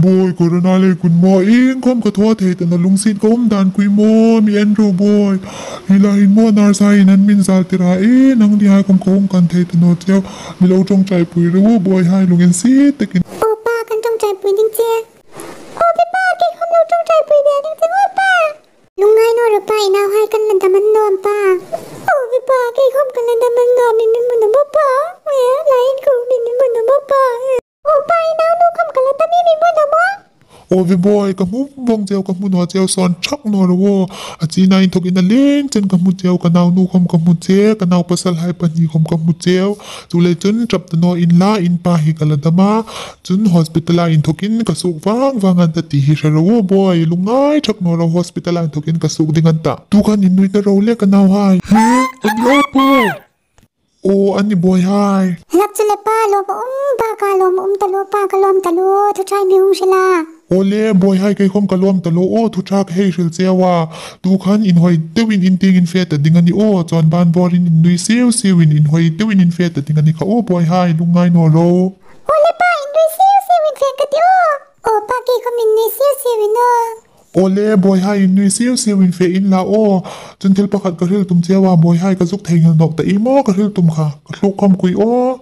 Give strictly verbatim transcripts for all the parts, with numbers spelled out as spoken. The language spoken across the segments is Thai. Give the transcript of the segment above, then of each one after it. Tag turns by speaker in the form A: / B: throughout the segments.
A: boy corona le kun mo ing kom ka thua the tan lung sin kom dan kui mo mi andrew boy hila hin mo nar sai nan min zal tira e nang di ha kom kom kan the tan no cheu mi lo trong chai pui ru boy hai lung en si takin
B: โอป้ากันtrong chai pui ding cheโอพี่ป้ากี่kom lo trong chai pui de ding cheโอป้าลุงง่ายโนรป้าอีนาวให้กันลันตะมันนอมป้าโอพี่ป้ากี่komกันลันตะมันนอมมีมีมันนอมป้าเว้ยไลน์กูมีมีมันนอมป้าโอป้าอีนาวนูkomกันลันตะมีมีมันนอม
A: โอ้ยบอยกับมุวงเจียวกับมุนหัวเจียวสอนชักนอร์วอาจีนายทกินเล่นจนกับมุเจียวกันเอานูคมกับมุเจียวกันเอาภาษาไทยปัญญีคมกับมุเจียวจุเลยจนจับตัวนออินลาอินปาฮิกันละดมาจนฮอสพิทอลอินทกินกสุกวางวางันตติฮิชาร์วบอยลุงง่ายชักนอร์ฮอสพิทอลอินทกินกสุกดิงันตะทุกันอินนุยตะเราเล่กันเอาให้เฮ้ยอันนี้โอ้โอ้อันนี้บอยให้
B: รับจะเลยป้าโลบอุ้มป้ากาลมอุ้มตะโลป้ากาลมตะโลทุกชายมีหุงชลา
A: โอเล่บอยให้ใครคมกระลวมตะโลโอทุชักให้เชลเซียว่าดูขันอินหอยเตวินอินติงอินเฟตแต่ดิงันนี่โอจอนบานบอรินอินดุยเซียวเซีวินอินหอยเตวินอินเฟตแต่ดิงันนี่เขาโอบอยให้ลุงง่ายนอโร
B: โอเล่ป้าอินดุยเซียวเซีวินเฟตกันดิโอโอป้ากี่เขามินนี่เซียวเซีวินโอ
A: โอเล่บอยให้อินดุยเซียวเซีวินเฟอินลาโอจนเทลประคัดกระเทลตุมเซียว่าบอยให้กระซุกเทงนอกแต่อีโมกระเทลตุมค่ะกระลุกคำคุยโอ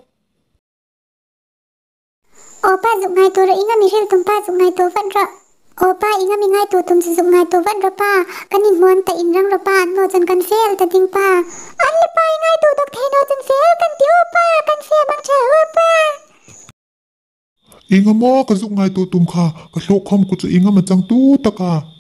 B: โอป้าจุกไงตัวเราอิงก็มีเทลตุมป้าจุกไงตัวฟันระโอป้าอิงก็มีไงตัวตุมจุกไงตัวฟันระป้ากันอินมวนแต่อินรังระป้าโนจนกันเฟลแต่ดิงป้าอันละป้าไงตัวตกเทโนจนเฟลกันติโอป้ากันเฟลบังเชอโอป้า
A: อิงก็มอกระซุกไงตัวตุมค่ะกระลุกคำกุจะอิงก็มาจังตู้ตะกา